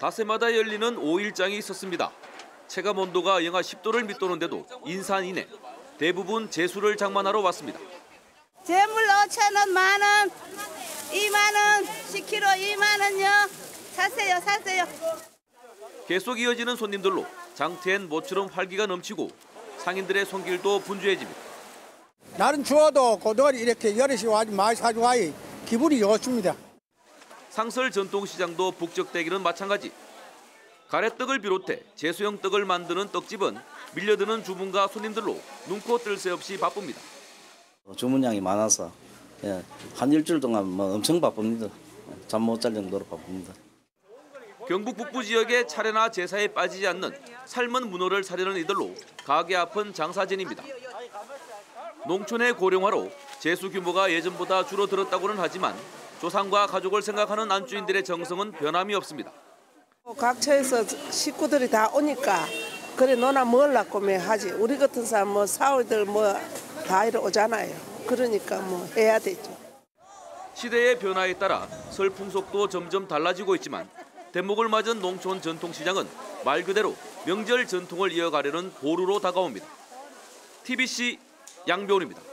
닷새마다 열리는 5일장이 있었습니다. 체감 온도가 영하 10도를 밑도는데도 인산인해 대부분 제수를 장만하러 왔습니다. 재물 5,000원, 만원, 2만원, 10kg 2만원요. 사세요. 계속 이어지는 손님들로 장태엔 모처럼 활기가 넘치고 상인들의 손길도 분주해집니다. 날은 추워도 고등어리 이렇게 여럿이 와서 많이 사주고 와이 기분이 좋습니다. 상설 전통시장도 북적대기는 마찬가지. 가래떡을 비롯해 제수형 떡을 만드는 떡집은 밀려드는 주문과 손님들로 눈코 뜰 새 없이 바쁩니다. 주문량이 많아서 한 일주일 동안 엄청 바쁩니다. 잠 못 잘 정도로 바쁩니다. 경북 북부 지역의 차례나 제사에 빠지지 않는 삶은 문어를 사려는 이들로 가게 앞은 장사진입니다. 농촌의 고령화로 제수 규모가 예전보다 줄어들었다고는 하지만 조상과 가족을 생각하는 안주인들의 정성은 변함이 없습니다. 각처에서 식구들이 다 오니까 그래 너나 먹으려고 하지. 우리 같은 사람 사월들 다 이리 오잖아요. 그러니까 해야 되죠. 시대의 변화에 따라 설 풍속도 점점 달라지고 있지만 대목을 맞은 농촌 전통시장은 말 그대로 명절 전통을 이어가려는 보루로 다가옵니다. TBC 양배훈입니다.